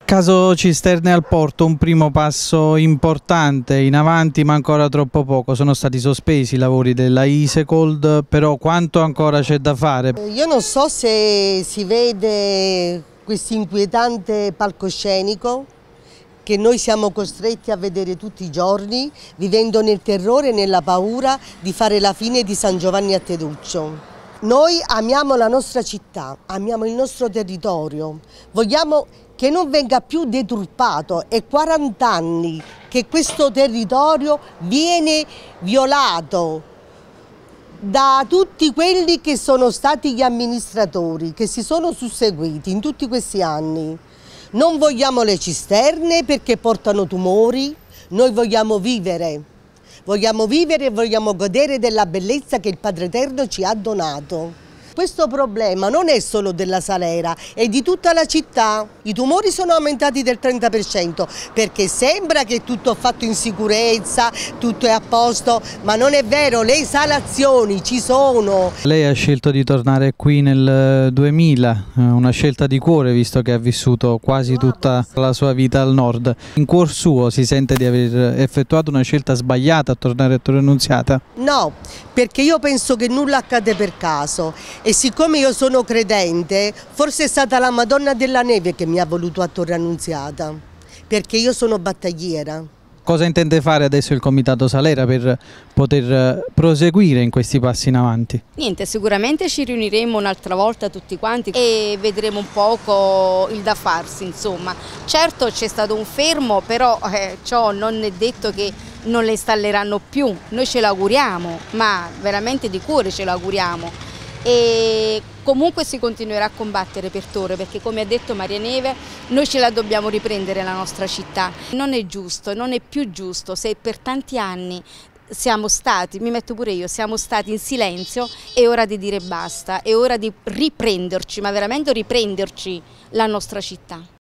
Caso cisterne al porto, un primo passo importante in avanti, ma ancora troppo poco. Sono stati sospesi i lavori della Isecold, però quanto ancora c'è da fare? Io non so se si vede questo inquietante palcoscenico che noi siamo costretti a vedere tutti i giorni, vivendo nel terrore e nella paura di fare la fine di San Giovanni a Teduccio. Noi amiamo la nostra città, amiamo il nostro territorio, vogliamo che non venga più deturpato. È 40 anni che questo territorio viene violato da tutti quelli che sono stati gli amministratori, che si sono susseguiti in tutti questi anni. Non vogliamo le cisterne perché portano tumori, noi vogliamo vivere e vogliamo godere della bellezza che il Padre Eterno ci ha donato. Questo problema non è solo della Salera, è di tutta la città. I tumori sono aumentati del 30% perché sembra che tutto è fatto in sicurezza, tutto è a posto, ma non è vero, le esalazioni ci sono. Lei ha scelto di tornare qui nel 2000, una scelta di cuore visto che ha vissuto quasi tutta la sua vita al nord. In cuor suo si sente di aver effettuato una scelta sbagliata a tornare a Torre Annunziata? No, perché io penso che nulla accade per caso. E siccome io sono credente, forse è stata la Madonna della Neve che mi ha voluto a Torre Annunziata, perché io sono battagliera. Cosa intende fare adesso il Comitato Salera per poter proseguire in questi passi in avanti? Niente, sicuramente ci riuniremo un'altra volta tutti quanti e vedremo un poco il da farsi, insomma. Certo c'è stato un fermo, però ciò non è detto che non le installeranno più. Noi ce l'auguriamo, ma veramente di cuore ce l'auguriamo. E comunque si continuerà a combattere per Torre, perché come ha detto Maria Neve noi ce la dobbiamo riprendere la nostra città. Non è giusto, non è più giusto se per tanti anni siamo stati, mi metto pure io, siamo stati in silenzio. È ora di dire basta, è ora di riprenderci, ma veramente riprenderci la nostra città.